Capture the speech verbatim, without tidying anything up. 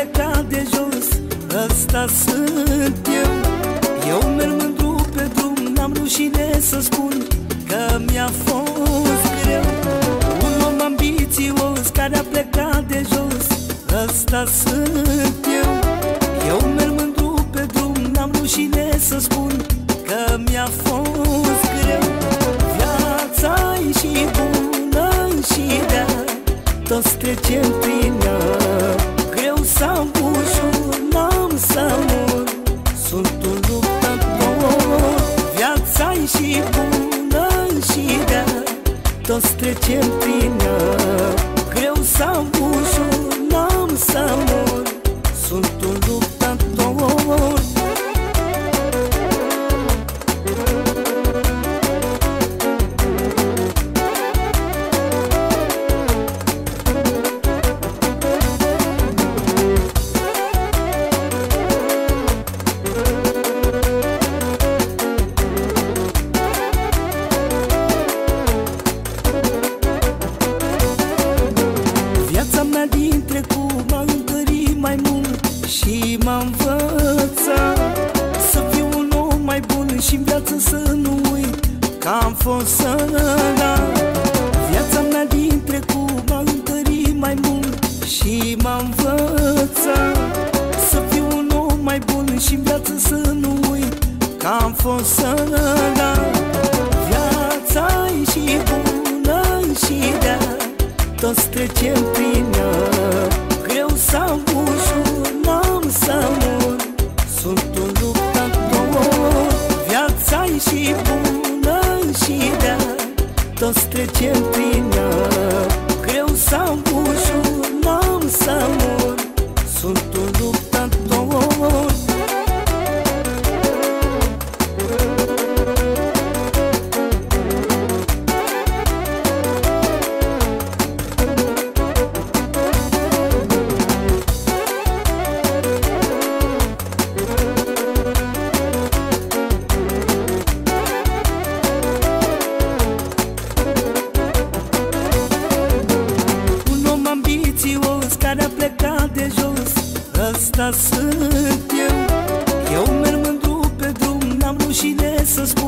plecat de jos, ăsta sunt eu. Eu merg mândru pe drum, n-am rușine să spun că mi-a fost greu. Un om ambițios care a plecat de jos, ăsta sunt eu. Eu merg mândru pe drum, n-am rușine să spun că mi-a fost greu. Viața-i și bună și rea, toți trecem prin ea. Greu sau ușor, n-am să mor, sunt un luptător. Viața-i și bună și rea, toți trecem prin ea. Greu sau ușor, n-am să mor, sunt un luptător. Viața mea din trecut m-a întărit mai mult și m-a învățat să fiu un om mai bun și în viață să nu uit că am fost sărat. Viața mea din trecut m-a întărit mai mult și m-a învățat să fiu un om mai bun și în viață să nu uit că am fost sărat. Viața-i și bună și rea, toți trecem prin ea. Greu sau ușor, n-am să mor, sunt un luptător. Viața-i și bună și rea, toți trecem prin ea. Greu sau ușor, n-am să mor, sunt un luptător. Care a plecat de jos, ăsta sunt eu. Eu merg mândru pe drum, n-am rușine să spun